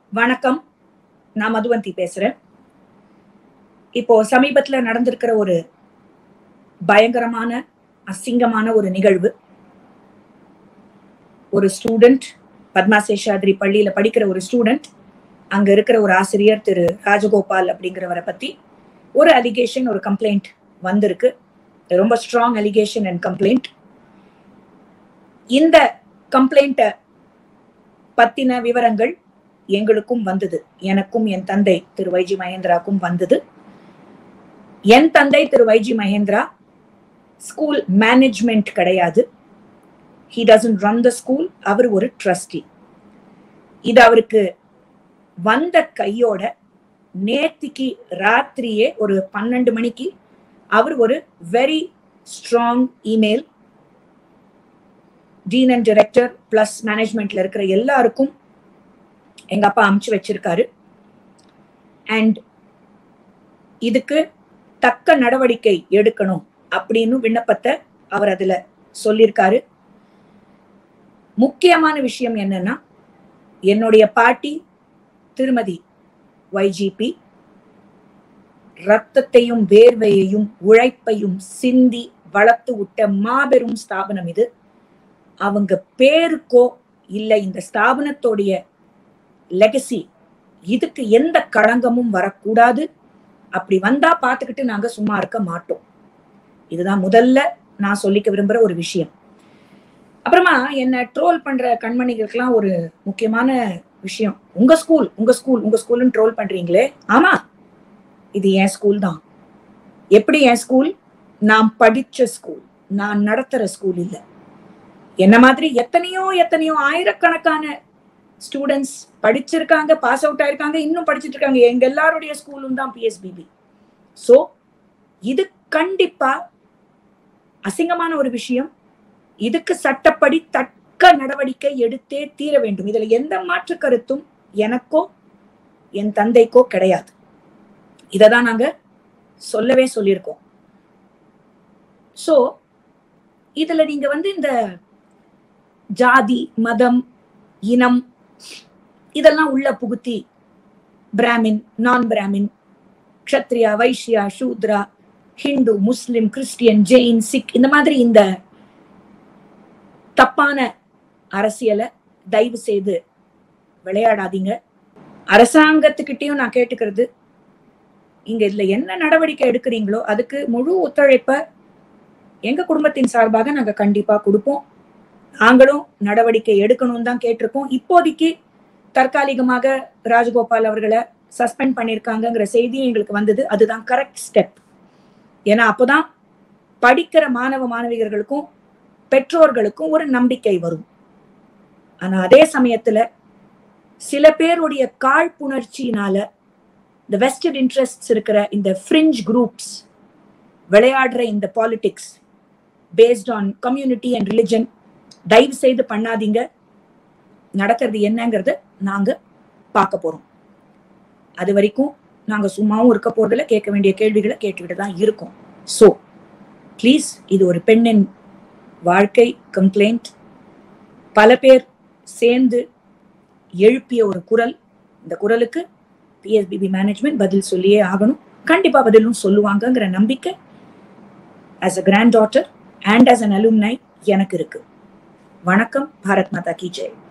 வணக்கம், நான் மதுவந்தி பேசுறேன். இப்போ சமீபத்துல நடந்திருக்கிற ஒரு பயங்கரமான அசிங்கமான ஒரு நிகழ்வு. ஒரு ஸ்டூடெண்ட், பத்மா சேஷாத்ரி பள்ளியில படிக்கிற ஒரு ஸ்டூடெண்ட், அங்க இருக்கிற ஒரு ஆசிரியர் திரு ராஜகோபால் அப்படிங்கிறவரை பத்தி ஒரு அலிகேஷன், ஒரு கம்ப்ளைண்ட் வந்திருக்கு. ரொம்ப ஸ்ட்ராங் அலிகேஷன் அண்ட் கம்ப்ளைண்ட். இந்த கம்ப்ளைண்ட பத்தின விவரங்கள் எங்களுக்கும் வந்தது. எனக்கும் என் தந்தை திரு வைஜி மகேந்திராக்கும் வந்தது. என் தந்தை திரு வைஜி மகேந்திரா ஸ்கூல் மேனேஜ்மெண்ட் கிடையாது. he doesn't run the school. அவர் ஒரு ட்ரஸ்டி. இது அவருக்கு வந்த கையோட நேத்திக்கு ராத்திரியே ஒரு 12 மணிக்கு அவர் ஒரு very strong email dean and director plus மேனேஜ்மெண்ட்ல இருக்கிற எல்லாருக்கும் எங்க அப்பா அனுப்பிச்சு வச்சிருக்காரு. அண்ட் இதுக்கு தக்க நடவடிக்கை எடுக்கணும் அப்படின்னு விண்ணப்பத்தை அவர் அதுல சொல்லியிருக்காரு. முக்கியமான விஷயம் என்னன்னா, என்னுடைய பாட்டி திருமதி YGP ரத்தத்தையும் வேர்வையையும் உழைப்பையும் சிந்தி வளர்த்து விட்ட மாபெரும் ஸ்தாபனம் இது. அவங்க பேருக்கோ இல்ல இந்த ஸ்தாபனத்தோடைய லெகசி இதுக்கு எந்த களங்கமும் வரக்கூடாது. அப்படி வந்தா பார்த்துக்கிட்டு நாங்க சும்மா இருக்க மாட்டோம். இதுதான் முதல்ல நான் சொல்லிக்க விரும்புற ஒரு விஷயம். அப்புறமா என்ன ட்ரோல் பண்ற கண்மணிகளுக்கெல்லாம் ஒரு முக்கியமான விஷயம். உங்க ஸ்கூல் உங்க ஸ்கூல் உங்க ஸ்கூல்னு ட்ரோல் பண்றீங்களே. ஆமா, இது என் ஸ்கூல் தான். எப்படி என் ஸ்கூல்? நான் படிச்ச ஸ்கூல், நான் நடத்துற ஸ்கூல் இல்ல. என்ன மாதிரி எத்தனையோ ஆயிரக்கணக்கான ஸ்டூடெண்ட்ஸ் படிச்சிருக்காங்க, பாஸ் அவுட் ஆயிருக்காங்க, இன்னும் படிச்சுட்டு இருக்காங்க. எங்க எல்லாருடைய ஸ்கூலும் தான் PSBB. சோ இது கண்டிப்பா அசிங்கமான ஒரு விஷயம். இதுக்கு சட்டப்படி தக்க நடவடிக்கை எடுத்தே தீர வேண்டும். இதுல எந்த மாற்று கருத்தும் எனக்கோ என் தந்தைக்கோ கிடையாது. இததான் நாங்க சொல்லவே சொல்லியிருக்கோம். சோ இதுல நீங்க இந்த ஜாதி, மதம், இனம் இதெல்லாம் உள்ள புகுத்தி பிராமின், நான் பிராமின், க்ஷத்ரியா, வைஷ்யா, சூத்ரா, ஹிந்து, முஸ்லிம், கிறிஸ்டியன், ஜெயின், சிக் இந்த மாதிரி இந்த தப்பான அரசியலை தயவு செய்து விளையாடாதீங்க. அரசாங்கத்துக்கிட்டையும் நான் கேட்டுக்கிறது, இங்க இதுல என்ன நடவடிக்கை எடுக்கிறீங்களோ அதுக்கு முழு ஒத்துழைப்ப எங்க குடும்பத்தின் சார்பாக நாங்க கண்டிப்பா கொடுப்போம். நாங்களும் நடவடிக்கை எடுக்கணும் தான் கேட்டிருக்கோம். இப்போதைக்கு தற்காலிகமாக ராஜகோபால் அவர்களை சஸ்பெண்ட் பண்ணிருக்காங்கிற செய்தி எங்களுக்கு வந்தது. அதுதான் கரெக்ட் ஸ்டெப். ஏன்னா அப்போதான் படிக்கிற மாணவ மாணவியர்களுக்கும் பெற்றோர்களுக்கும் ஒரு நம்பிக்கை வரும். ஆனா அதே சமயத்துல சில பேருடைய காழ்ப்புணர்ச்சியினால இந்த வெஸ்டட் இன்ட்ரெஸ்ட்ஸ் இருக்கிற இந்த ஃப்ரிஞ்ச் குரூப்ஸ் விளையாடுற இந்த politics based on community and religion தயவு செய்து பண்ணாதீங்க. நடக்கிறது என்னங்கிறத நாங்க பார்க்க போறோம். அது வரைக்கும் நாங்க சும்மாவும் இருக்க போறதுல கேட்க வேண்டிய கேள்விகளை கேட்டுக்கிட்டு தான் இருக்கோம். சோ ப்ளீஸ், இது ஒரு பெண்ணின் வாழ்க்கை கம்ப்ளைண்ட். பல பேர் சேர்ந்து எழுப்பிய ஒரு குரல். இந்த குரலுக்கு PSBB மேனேஜ்மெண்ட் பதில் சொல்லியே ஆகணும். கண்டிப்பா பதிலும் சொல்லுவாங்கங்கிற நம்பிக்கை as a granddaughter and as an alumni எனக்கு இருக்கு. வணக்கம். பாரத் மாதா கி ஜெய்.